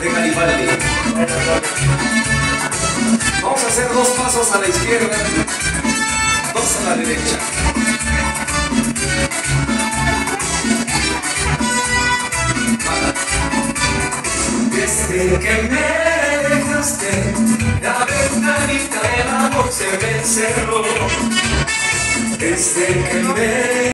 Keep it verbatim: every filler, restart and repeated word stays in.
de Garibaldi. Vamos a hacer dos pasos a la izquierda, dos a la derecha. Desde que me dejaste, la ventanita del amor se me cerró. Desde que me